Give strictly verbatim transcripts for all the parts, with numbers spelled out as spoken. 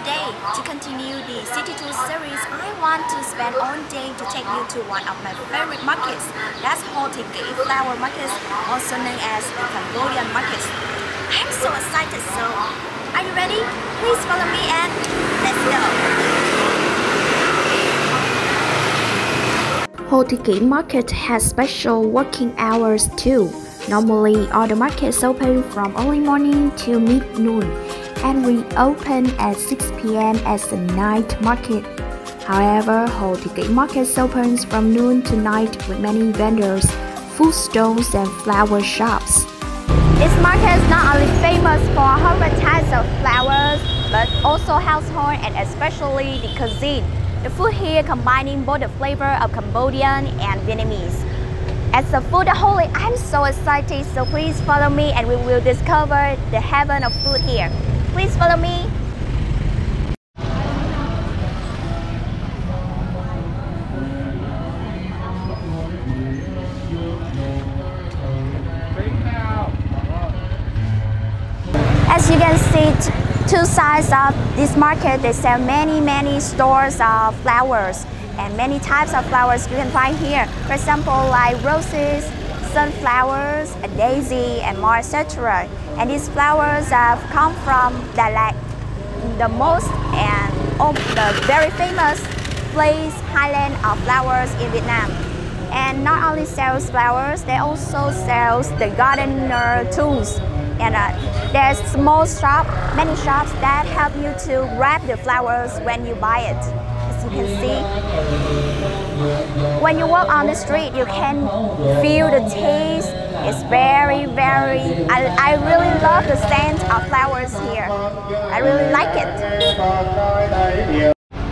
Today, to continue the City Tour series, I want to spend all day to take you to one of my favorite markets. That's Ho Thi Kỷ Flower Market, also known as the Cambodian Market. I'm so excited, so are you ready? Please follow me and let's go! Ho Thi Kỷ Market has special working hours too. Normally, all the markets open from early morning till mid-noon and we open at six p m as the night market. However, Ho Thi Kỷ Market opens from noon to night with many vendors, food stalls and flower shops. This market is not only famous for hundred types of flowers, but also household and especially the cuisine. The food here combining both the flavor of Cambodian and Vietnamese. As a foodaholic, I'm so excited, so please follow me and we will discover the heaven of food here. Please follow me. As you can see, two sides of this market, they sell many, many stores of flowers. And many types of flowers you can find here. For example, like roses, sunflowers, a daisy, and more, et cetera. And these flowers have come from Đà Lạt, the most and oh, the very famous place, highland of flowers in Vietnam. And not only sells flowers, they also sells the gardener tools. And uh, there's small shop, many shops that help you to wrap the flowers when you buy it. You can see, when you walk on the street, you can feel the taste. It's very, very, I, I really love the scent of flowers here. I really like it.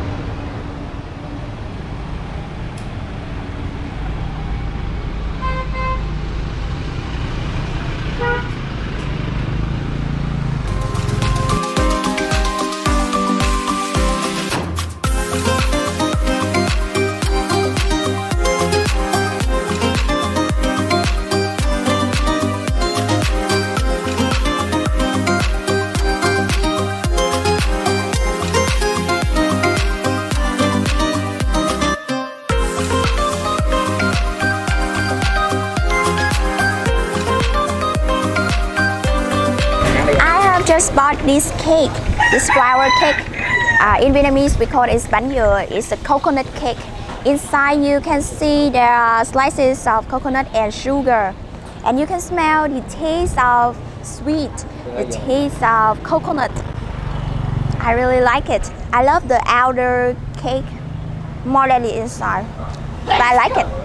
Just bought this cake, this flower cake. Uh, in Vietnamese, we call it bánh dừa. It's a coconut cake. Inside, you can see there are slices of coconut and sugar, and you can smell the taste of sweet, the taste of coconut. I really like it. I love the outer cake more than the inside, but I like it.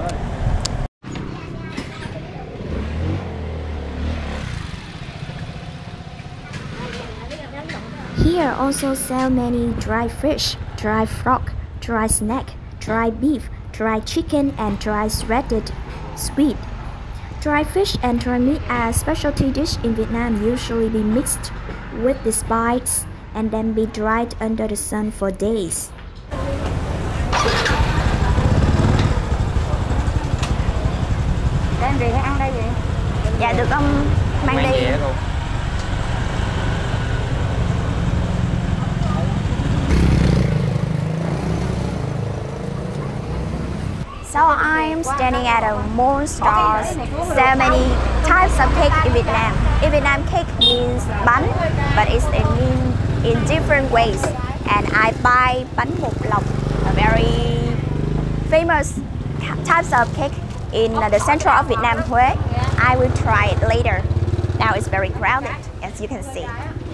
Here also sell many dry fish, dry frog, dry snack, dry beef, dry chicken and dry shredded squid. Dry fish and dry meat are a specialty dish in Vietnam, usually be mixed with the spice and then be dried under the sun for days. Đem về hay ăn đây vậy? Dạ được ông mang đi. So I'm standing at a mall store. There are many types of cake in Vietnam. In Vietnam, cake means bánh, but it's in, in different ways. And I buy bánh bột lọc, a very famous types of cake in the central of Vietnam, Huế. I will try it later. Now it's very crowded, as you can see.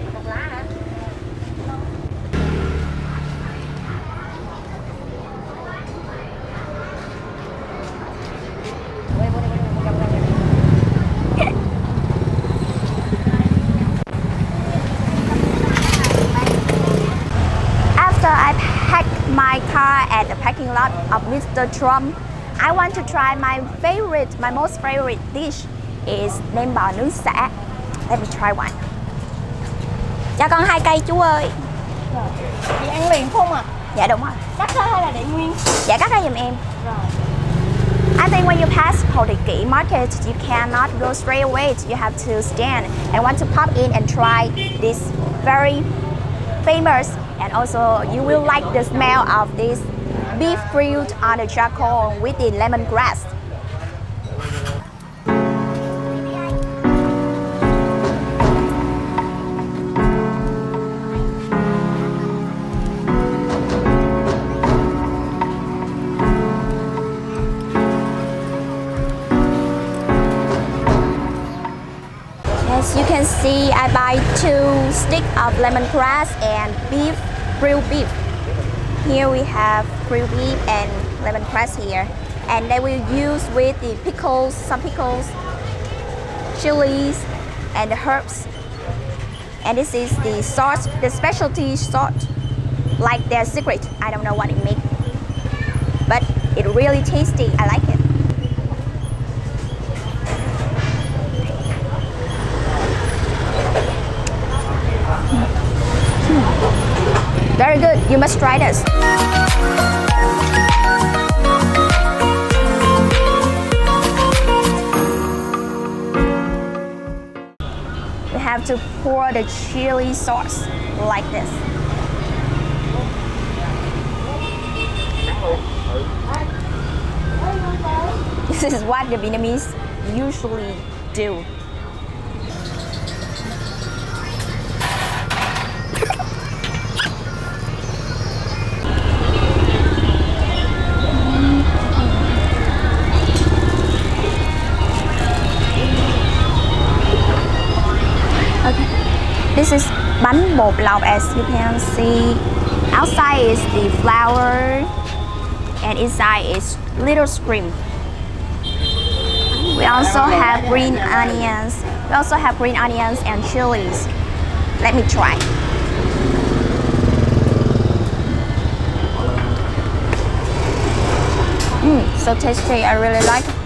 I packed my car at the parking lot of Mister Trump. I want to try my favorite, my most favorite dish is nem bò nướng sả. Let me try one. Cho con hai cây chú ơi. Rồi. Chị ăn liền không ạ? À? Dạ đúng rồi. Cắt ra hay là để nguyên? Dạ cắt ra giùm em. Rồi. I think when you pass Ho Thi Kỷ Market, you cannot go straight away. You have to stand and want to pop in and try this very famous And also you will like the smell of this beef grilled on the charcoal with the lemongrass. As you can see, I buy two sticks of lemongrass and beef, grilled beef. Here we have grilled beef and lemongrass here. And they will use with the pickles, some pickles, chilies, and the herbs. And this is the sauce, the specialty sauce, like their secret. I don't know what it makes, but it's really tasty. I like it. Very good, you must try this. We have to pour the chili sauce like this. This is what the Vietnamese usually do. This is bánh bột lọc, as you can see. Outside is the flour and inside is little cream. We also have green onions. We also have green onions and chilies. Let me try. Mmm, so tasty. I really like it.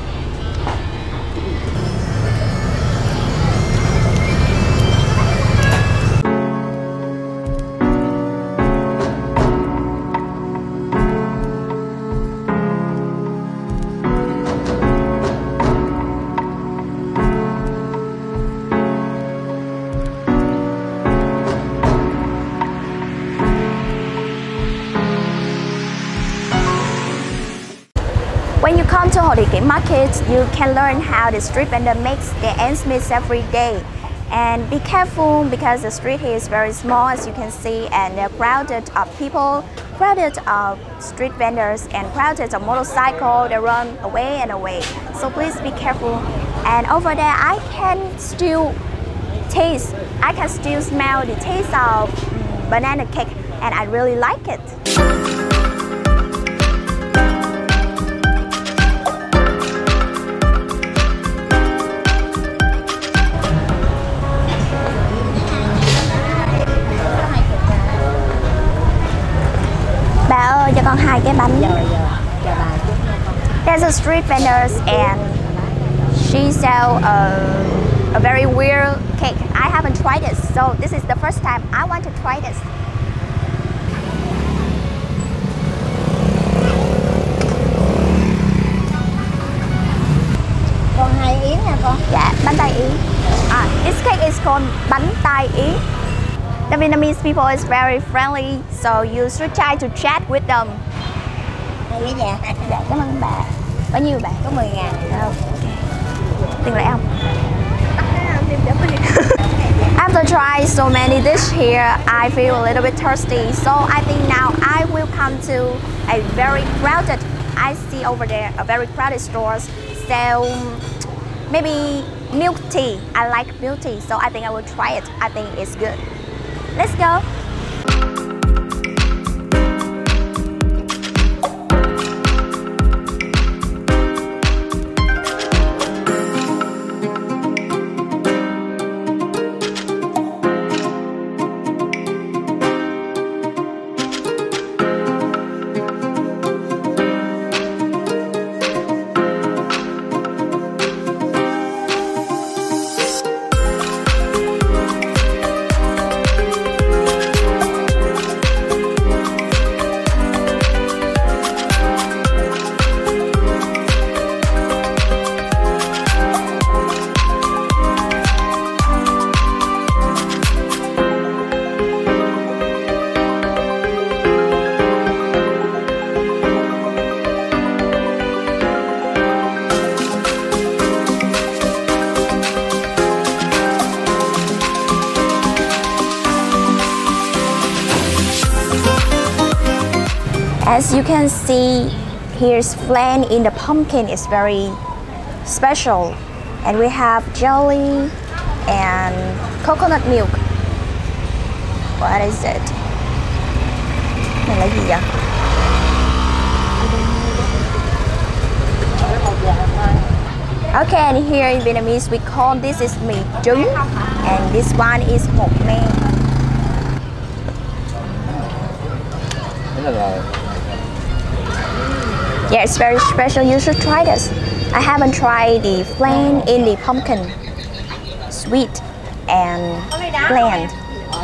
When you come to Hồ Thị Kỷ Market, you can learn how the street vendor makes their ends meet every day. And be careful because the street here is very small, as you can see, and they're crowded of people, crowded of street vendors, and crowded of motorcycles. They run away and away. So please be careful. And over there, I can still taste, I can still smell the taste of um, banana cake, and I really like it. Bà ơi, cho con hai cái bánh. There's a street vendors and she sell a, a very weird cake. I haven't tried it, so this is the first time I want to try this. Còn hai yến nè con. Dạ, bánh tai yến. Ah, this cake is called bánh tai yến. The Vietnamese people is very friendly, so you should try to chat with them. Đây cái dạ. Dạ, cảm ơn bà. Bao nhiêu bà? Có mười ngàn. Okay. Tiền lẻ không? After trying so many dishes here, I feel a little bit thirsty. So I think now I will come to a very crowded, I see over there, a very crowded stores sell maybe milk tea. I like milk tea, so I think I will try it. I think it's good. Let's go. As you can see, here's flan in the pumpkin is very special, and we have jelly and coconut milk. What is it? Này là gì vậy? Okay, and here in Vietnamese we call this is mì trứng, and this one is hột me. Yeah, it's very special. You should try this. I haven't tried the flan in the pumpkin, sweet and bland.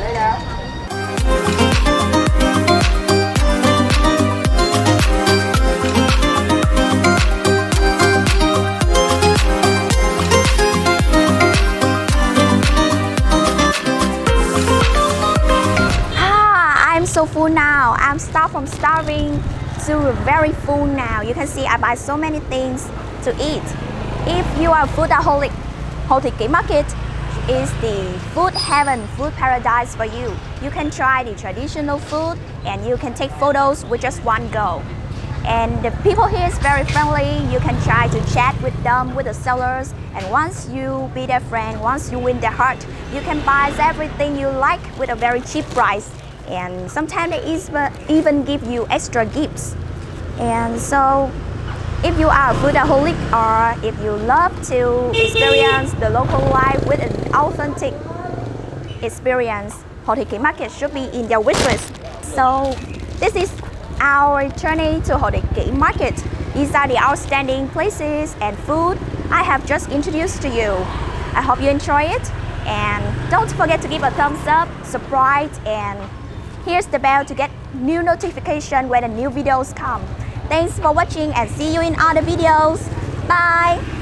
So full now. I'm stopped from starving to very full now. You can see I buy so many things to eat. If you are a foodaholic, Hồ Thị Kỷ Market is the food heaven, food paradise for you. You can try the traditional food and you can take photos with just one go. And the people here is very friendly. You can try to chat with them, with the sellers, and once you be their friend, once you win their heart, you can buy everything you like with a very cheap price. And sometimes they even give you extra gifts. And so if you are a foodaholic or if you love to experience the local life with an authentic experience, Hồ Thị Kỷ Market should be in your wish list. So this is our journey to Hồ Thị Kỷ Market. These are the outstanding places and food I have just introduced to you. I hope you enjoy it, and don't forget to give a thumbs up, subscribe, and here's the bell to get new notification when the new videos come. Thanks for watching and see you in other videos. Bye!